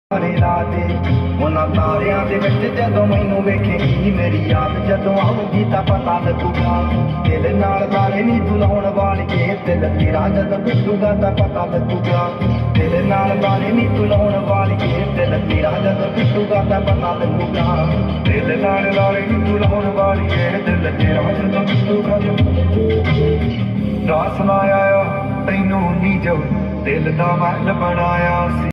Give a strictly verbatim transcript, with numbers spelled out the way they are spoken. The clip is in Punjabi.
ਉਹਨਾਂ ਤਾਰਿਆਂ ਦੇ ਵਿੱਚ ਜਦੋਂ ਮੈਨੂੰ ਵੇਖੇਗੀ ਮੇਰੀ ਯਾਦ ਜਦੋਂ ਆਊਗੀ ਤਾਂ ਪਤਾ ਲੱਗੂਗਾ। ਦਿਲ ਨਾਲ ਤਾਰੇ ਨੀ ਤੁਲਾਉਣ ਵਾਲੀਏ ਦਿਲ ਤੇਰਾ ਜਦੋਂ ਟੁੱਟੂਗਾ ਤਾਂ ਪਤਾ ਲੱਗੂਗਾ। ਦਿਲ ਨਾਲ ਤਾਰੇ ਨੀ ਤੁਲਾਉਣ ਵਾਲੀਏ ਦਿਲ ਤੇਰਾ ਜਦੋਂ ਟੁੱਟੂਗਾ ਤਾਂ ਪਤਾ ਲੱਗੂਗਾ। ਦਿਲ ਨਾਲ ਤਾਰੇ ਨੀ ਤੁਲਾਉਣ ਵਾਲੀਏ ਦਿਲ ਤੇਰਾ ਜਦੋਂ ਟੁੱਟੂਗਾ। ਰਾਸ ਨਾ ਆਇਆ ਤੈਨੂੰ ਨੀ ਜੋ ਦਿਲ ਦਾ ਮਹਿਲ ਬਣਾਇਆ ਸੀ।